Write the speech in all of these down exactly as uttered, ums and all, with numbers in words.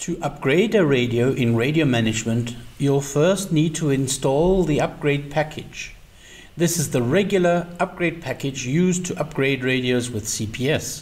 To upgrade a radio in Radio Management, you'll first need to install the upgrade package. This is the regular upgrade package used to upgrade radios with C P S.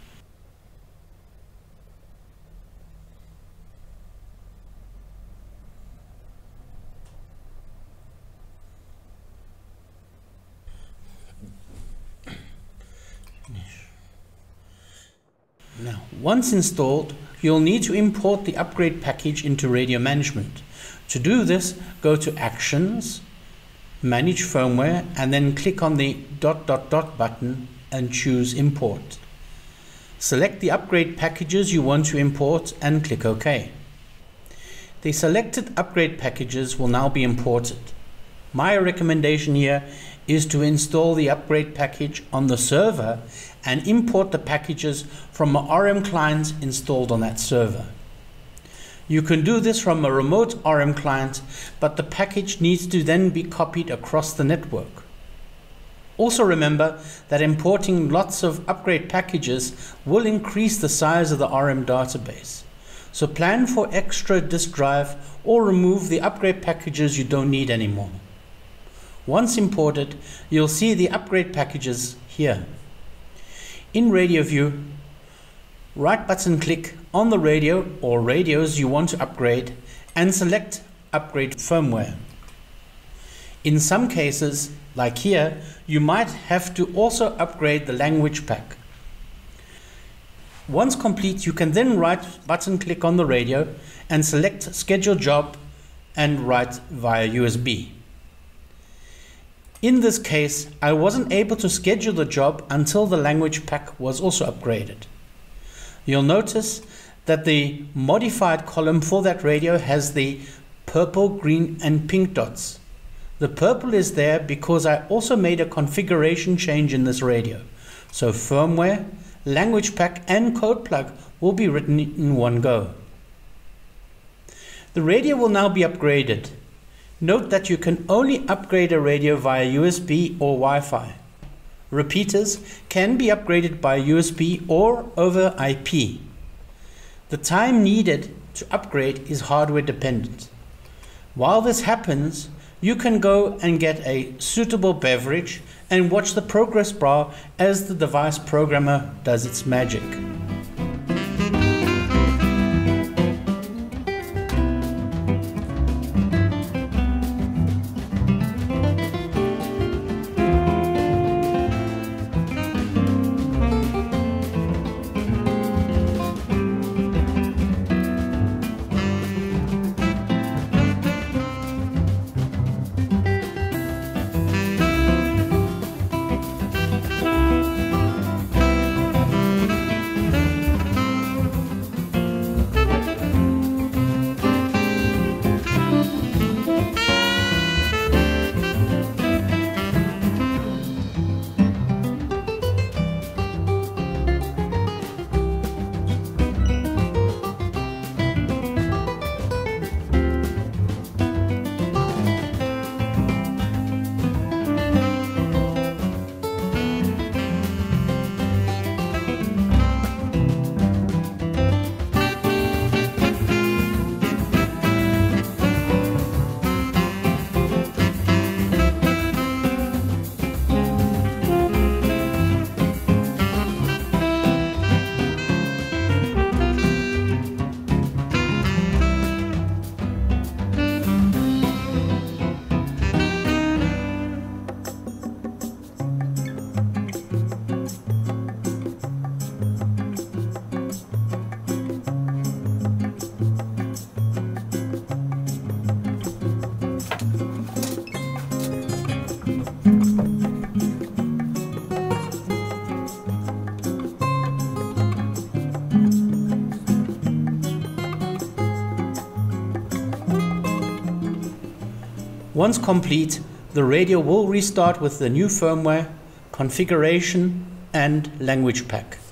Now, once installed, you'll need to import the upgrade package into Radio Management. To do this, go to Actions, Manage Firmware, and then click on the dot dot dot button and choose Import. Select the upgrade packages you want to import and click OK. The selected upgrade packages will now be imported. My recommendation here is to install the upgrade package on the server and import the packages from an R M client installed on that server. You can do this from a remote R M client, but the package needs to then be copied across the network. Also remember that importing lots of upgrade packages will increase the size of the R M database. So plan for extra disk drive or remove the upgrade packages you don't need anymore. Once imported, you'll see the upgrade packages here. In Radio View, right button click on the radio or radios you want to upgrade and select Upgrade Firmware. In some cases, like here, you might have to also upgrade the language pack. Once complete, you can then right button click on the radio and select Schedule Job and write via U S B. In this case, I wasn't able to schedule the job until the language pack was also upgraded. You'll notice that the modified column for that radio has the purple, green and pink dots. The purple is there because I also made a configuration change in this radio. So firmware, language pack and code plug will be written in one go. The radio will now be upgraded. Note that you can only upgrade a radio via U S B or Wi-Fi. Repeaters can be upgraded by U S B or over I P. The time needed to upgrade is hardware dependent. While this happens, you can go and get a suitable beverage and watch the progress bar as the device programmer does its magic. Once complete, the radio will restart with the new firmware, configuration and language pack.